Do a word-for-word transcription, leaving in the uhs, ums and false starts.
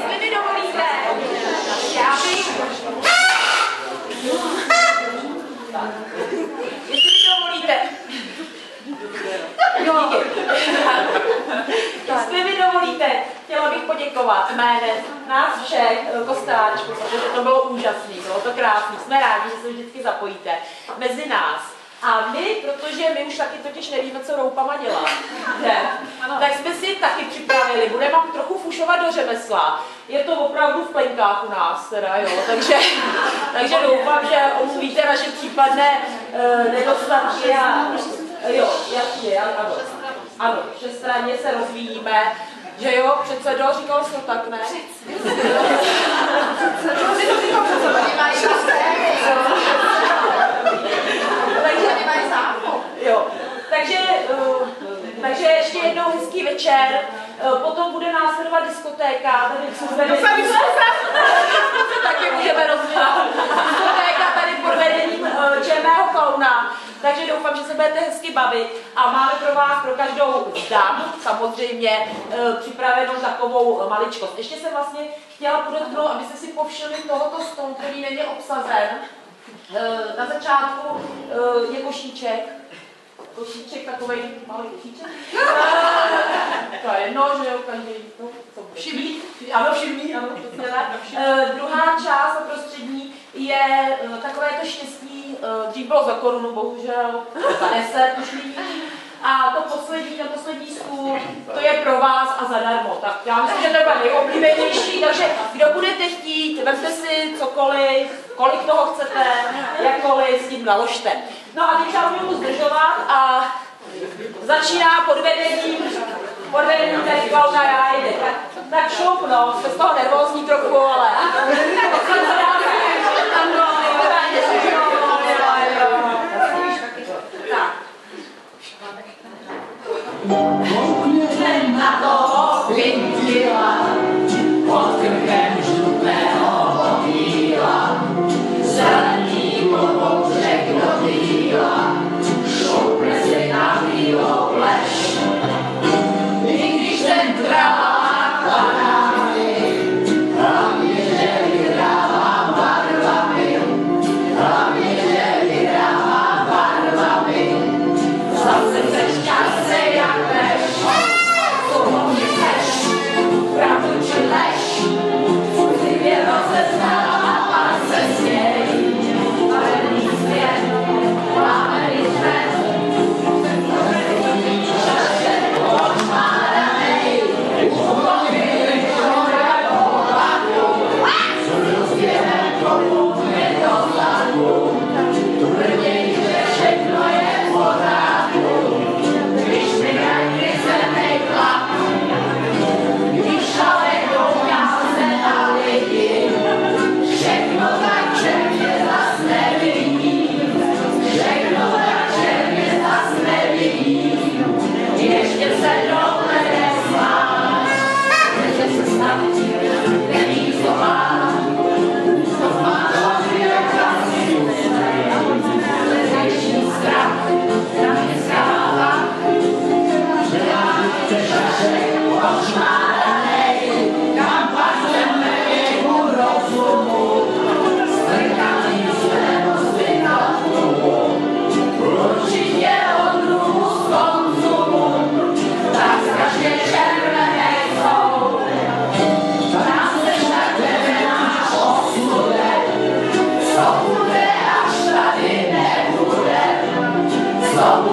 jestli mi dovolíte, já bych... Jestli mi dovolíte... Jo. Jestli mi dovolíte, chtěla bych poděkovat jménem nás všech kostáčků, protože to bylo úžasné, bylo to krásné. Jsme rádi, že se vždycky zapojíte mezi nás. A my, protože my už taky totiž nevíme, co roupama dělat, ne? Tak jsme si taky připravili, budeme vám trochu fušovat do řemesla. Je to opravdu v plenkách u nás, teda, jo, takže, takže doufám, že omluvíte naše případné uh, nedostatky a jo, jasně, ano, ano, všestranně se rozvíjíme, že jo, předsedo, říkal jsi to tak, ne? Jo, takže, uh, takže ještě jednou hezký večer, uh, potom bude následovat diskotéka, tady co zvedení, taky můžeme rozvíjet, diskotéka tady pod vedením uh, černého klauna, takže doufám, že se budete hezky bavit a máme pro vás, pro každou z dám, samozřejmě, uh, připravenou takovou maličkost. Ještě jsem vlastně chtěla podotknout, abyste si povšimli tohoto stolu, který není obsazen. Uh, na začátku uh, je košíček, košíček, takovej malý košíček. To je jedno, že jo, každý to, co všimí. Ano, všimí, ano, to se uh, druhá část a prostřední je uh, takové to štěstí, uh, dřív bylo za korunu, bohužel, za deset už lidí. A to poslední, ten poslední stůl, to je pro vás a zadarmo. Tak já myslím, že to bude nejoblíbenější, takže kdo budete chtít, vemte si cokoliv, kolik toho chcete, jakkoliv, s tím naložte. No a teď já budu zdržovat a začíná pod vedením, pod vedením tady klauna já jde. Tak, tak šup, no, jsme z toho nervózní trochu, ale... Koukněte na toho pindila, pod krkem žlutého motýla, zelený pobouřek do bíla, šoupne si na bílou pleš. I když ten trává banány, hlavně, že vyhrává barvami, hlavně, že vyhrává barvami, zase se šťastný jak lež, co mě chceš, pravdu či lež, ty mě rozeznala a pak se směj, barevný svět, plámený svět, šašet odmáranej, uchoděný šora pohladu, s rozběhem komu mě do zladu, tvrdí, že všechno je v pořádku. Když mi někdy se nejklap, když ale koukám se na lidi, všechno tak černě zas nevidím, všechno tak černě zas nevidím, ještě se dohlede smát, že se snad není zlomá, to má hlavě krásný největší strach, na mě skává. Ošmáranej, kam padneme jeho rozumu, strkaný zlenosti na tlumu, určitě od druhu z konzumu, tak strašně červenej jsou. Nás se takhle náš osudek, co bude, až tady nebude, co